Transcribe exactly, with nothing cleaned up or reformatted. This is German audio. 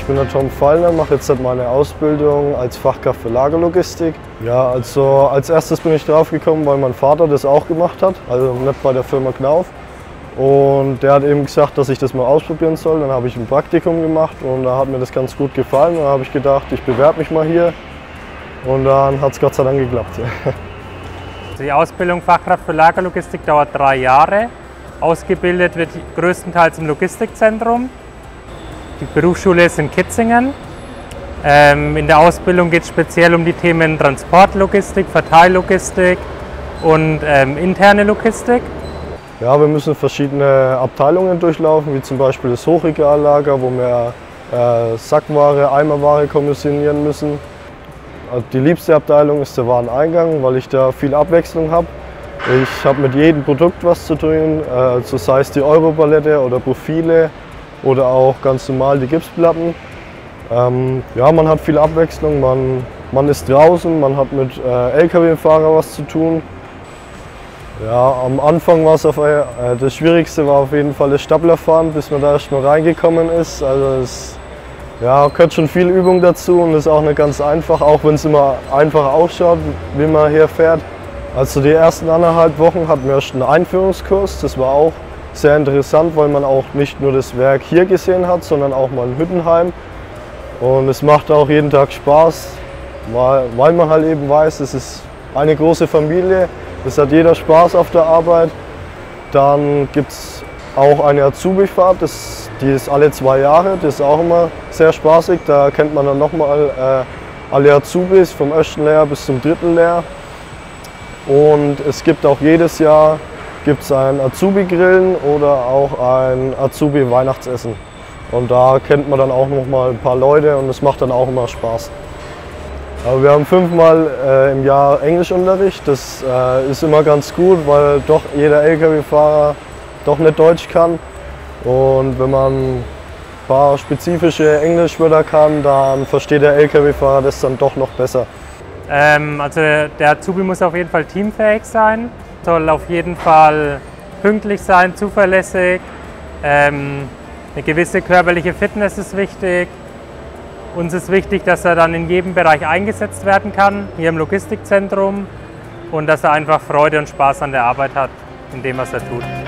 ich bin der Tom Fallner, mache jetzt meine Ausbildung als Fachkraft für Lagerlogistik. Ja, also als erstes bin ich drauf gekommen, weil mein Vater das auch gemacht hat, also nicht bei der Firma Knauf. Und der hat eben gesagt, dass ich das mal ausprobieren soll. Dann habe ich ein Praktikum gemacht und da hat mir das ganz gut gefallen. Da habe ich gedacht, ich bewerbe mich mal hier und dann hat es Gott sei Dank geklappt. Die Ausbildung Fachkraft für Lagerlogistik dauert drei Jahre. Ausgebildet wird größtenteils im Logistikzentrum. Die Berufsschule ist in Kitzingen. Ähm, in der Ausbildung geht es speziell um die Themen Transportlogistik, Verteillogistik und ähm, interne Logistik. Ja, wir müssen verschiedene Abteilungen durchlaufen, wie zum Beispiel das Hochregallager, wo wir äh, Sackware, Eimerware kommissionieren müssen. Also die liebste Abteilung ist der Wareneingang, weil ich da viel Abwechslung habe. Ich habe mit jedem Produkt was zu tun, äh, so sei es die Europalette oder Profile oder auch ganz normal die Gipsplatten. Ähm, ja, man hat viel Abwechslung, man, man ist draußen, man hat mit äh, L K W-Fahrern was zu tun. Ja, am Anfang war es auf, äh, das Schwierigste war auf jeden Fall das Staplerfahren, bis man da erst mal reingekommen ist. Also es ja, gehört schon viel Übung dazu und ist auch nicht ganz einfach, auch wenn es immer einfach ausschaut, wie man hier fährt. Also die ersten anderthalb Wochen hatten wir erst einen Einführungskurs. Das war auch sehr interessant, weil man auch nicht nur das Werk hier gesehen hat, sondern auch mal in Hüttenheim. Und es macht auch jeden Tag Spaß, weil, weil man halt eben weiß, es ist eine große Familie. Es hat jeder Spaß auf der Arbeit. Dann gibt es auch eine Azubi-Fahrt, das, die ist alle zwei Jahre. Das ist auch immer sehr spaßig. Da kennt man dann nochmal äh, alle Azubis vom ersten Lehrjahr bis zum dritten Lehrjahr. Und es gibt auch jedes Jahr gibt's ein Azubi-Grillen oder auch ein Azubi-Weihnachtsessen. Und da kennt man dann auch nochmal ein paar Leute und es macht dann auch immer Spaß. Aber wir haben fünfmal äh, im Jahr Englischunterricht. Das äh, ist immer ganz gut, weil doch jeder L K W-Fahrer doch nicht Deutsch kann. Und wenn man ein paar spezifische Englischwörter kann, dann versteht der L K W-Fahrer das dann doch noch besser. Ähm, also der Azubi muss auf jeden Fall teamfähig sein, soll auf jeden Fall pünktlich sein, zuverlässig. Ähm, eine gewisse körperliche Fitness ist wichtig. Uns ist wichtig, dass er dann in jedem Bereich eingesetzt werden kann, hier im Logistikzentrum, und dass er einfach Freude und Spaß an der Arbeit hat, in dem, was er tut.